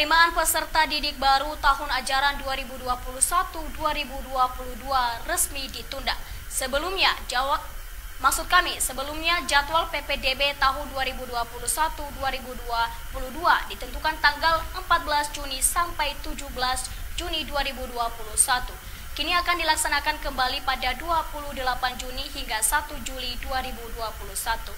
Penerimaan peserta didik baru tahun ajaran 2021-2022 resmi ditunda. Sebelumnya jadwal PPDB tahun 2021-2022 ditentukan tanggal 14 Juni sampai 17 Juni 2021. Kini akan dilaksanakan kembali pada 28 Juni hingga 1 Juli 2021.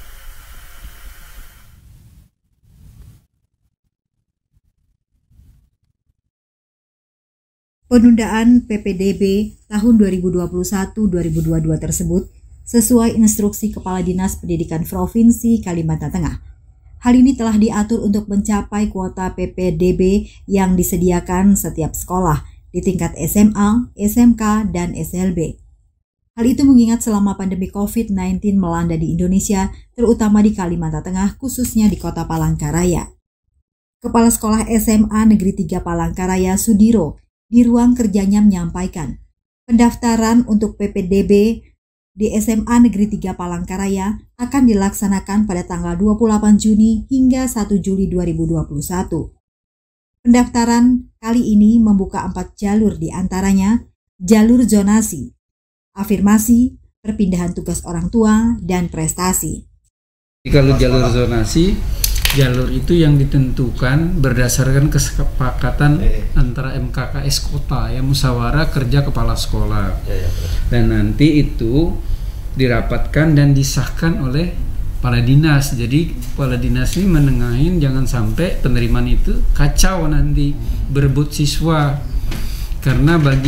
Penundaan PPDB tahun 2021-2022 tersebut sesuai instruksi Kepala Dinas Pendidikan Provinsi Kalimantan Tengah. Hal ini telah diatur untuk mencapai kuota PPDB yang disediakan setiap sekolah di tingkat SMA, SMK, dan SLB. Hal itu mengingat selama pandemi COVID-19 melanda di Indonesia, terutama di Kalimantan Tengah, khususnya di Kota Palangkaraya. Kepala Sekolah SMA Negeri 3 Palangkaraya, Sudiro, di ruang kerjanya menyampaikan, pendaftaran untuk PPDB di SMA Negeri 3 Palangkaraya akan dilaksanakan pada tanggal 28 Juni hingga 1 Juli 2021. Pendaftaran kali ini membuka 4 jalur, di antaranya jalur zonasi, afirmasi, perpindahan tugas orang tua, dan prestasi. Kalau jalur zonasi, jalur itu yang ditentukan berdasarkan kesepakatan antara MKKS kota, ya, musyawarah kerja kepala sekolah. Dan nanti itu dirapatkan dan disahkan oleh kepala dinas. Jadi kepala dinas ini menengahin jangan sampai penerimaan itu kacau nanti berebut siswa. Karena bagi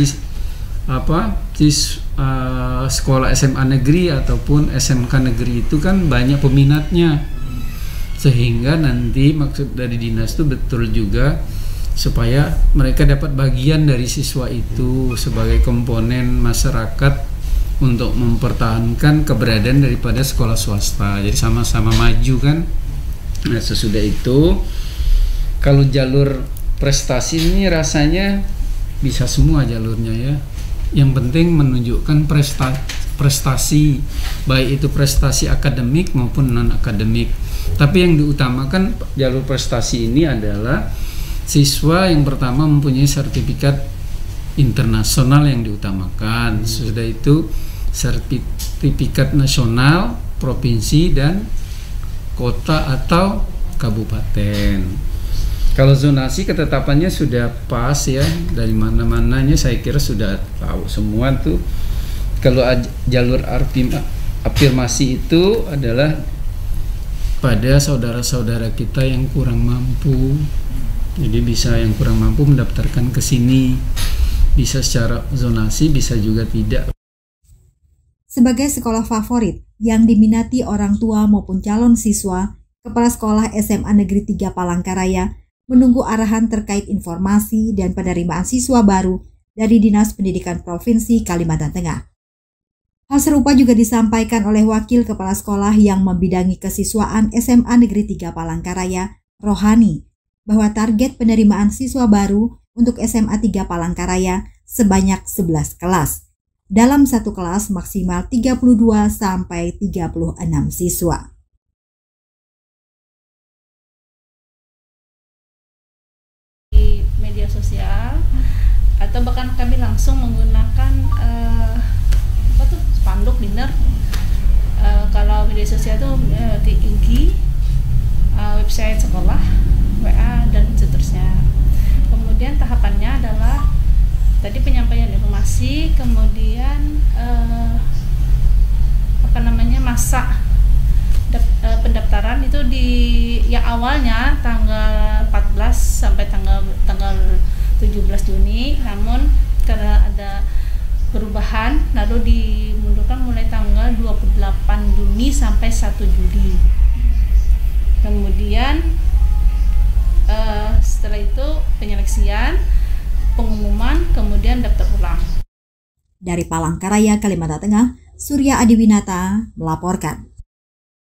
sekolah SMA negeri ataupun SMK negeri itu kan banyak peminatnya. Sehingga nanti maksud dari dinas itu betul juga supaya mereka dapat bagian dari siswa itu sebagai komponen masyarakat untuk mempertahankan keberadaan daripada sekolah swasta. Jadi sama-sama maju kan. Nah, sesudah itu kalau jalur prestasi ini rasanya bisa semua jalurnya, ya. Yang penting menunjukkan prestasi, baik itu prestasi akademik maupun non akademik. Tapi yang diutamakan jalur prestasi ini adalah siswa yang pertama mempunyai sertifikat internasional yang diutamakan. Sudah itu sertifikat nasional, provinsi, dan kota atau kabupaten. Kalau zonasi ketetapannya sudah pas, ya, dari mana-mananya saya kira sudah tahu semua tuh. Kalau jalur afirmasi itu adalah pada saudara-saudara kita yang kurang mampu. Jadi bisa yang kurang mampu mendaftarkan ke sini. Bisa secara zonasi, bisa juga tidak. Sebagai sekolah favorit yang diminati orang tua maupun calon siswa, Kepala Sekolah SMA Negeri 3 Palangkaraya menunggu arahan terkait informasi dan penerimaan siswa baru dari Dinas Pendidikan Provinsi Kalimantan Tengah. Hal serupa juga disampaikan oleh Wakil Kepala Sekolah yang membidangi kesiswaan SMA Negeri 3 Palangkaraya, Rohani, bahwa target penerimaan siswa baru untuk SMA 3 Palangkaraya sebanyak 11 kelas. Dalam satu kelas maksimal 32 sampai 36 siswa. Di media sosial atau bahkan kami langsung menggunakan spanduk dinner. Kalau media sosial itu di IG, website sekolah, WA, dan seterusnya. Kemudian tahapannya adalah tadi penyampaian informasi, kemudian masa pendaftaran itu yang awalnya tanggal 14 sampai tanggal 17 Juni, namun karena ada perubahan lalu dimundurkan mulai tanggal 28 Juni sampai 1 Juli. Kemudian setelah itu penyeleksian, pengumuman, kemudian daftar ulang. Dari Palangkaraya, Kalimantan Tengah, Surya Adiwinata melaporkan.